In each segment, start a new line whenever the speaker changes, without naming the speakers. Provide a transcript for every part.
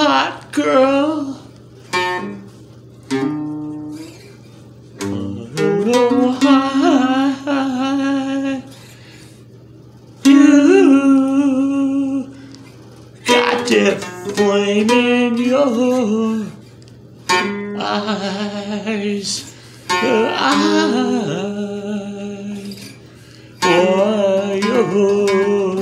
hot, girl. Oh, you got that flame in your eyes. Boy, you're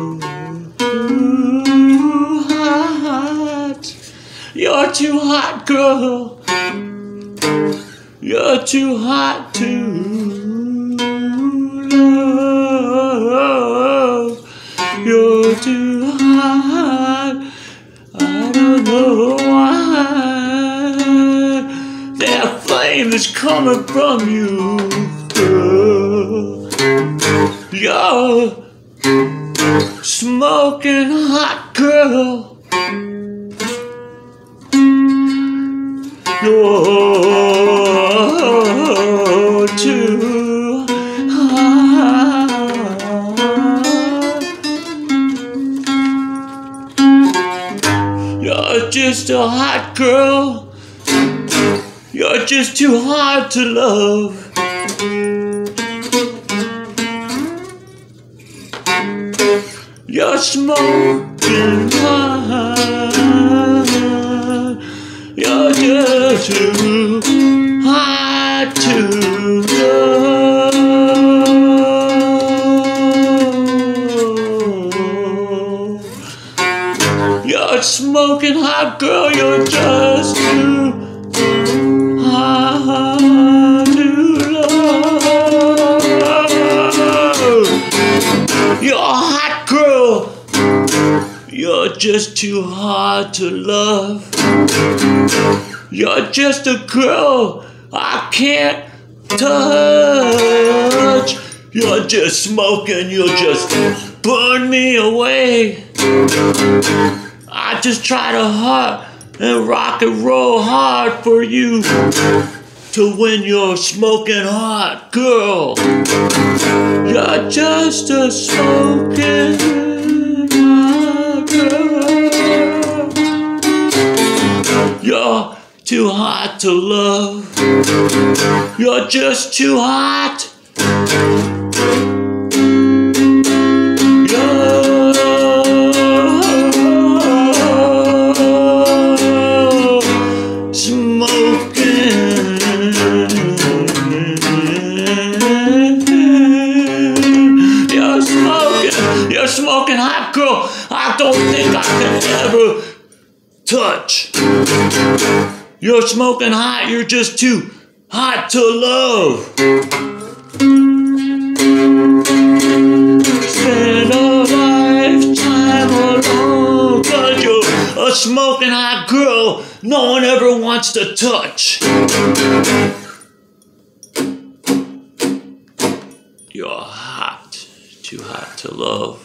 hot. You're too hot, girl. You're too hot to love. You're too hot. I don't know why. That flame is coming from you, girl. You're smoking hot, girl. You're too hot. You're just a hot girl. You're just too hard to love. You're smoking hot. You're just too hot to love. You're smoking hot, girl. You're just too hot to love. You're a hot girl. You're just too hard to love. You're just a girl I can't touch. You're just smoking, you'll just burn me away. I just try to hard and rock and roll hard for you to win your smoking hot girl. You're just a smoking hot girl. You're too hot to love. You're just too hot. You're smoking. You're smoking hot, girl. I don't think I can ever touch. You're smoking hot, you're just too hot to love. Spend a lifetime alone, 'cause you're a smoking hot girl no one ever wants to touch. You're hot, too hot to love.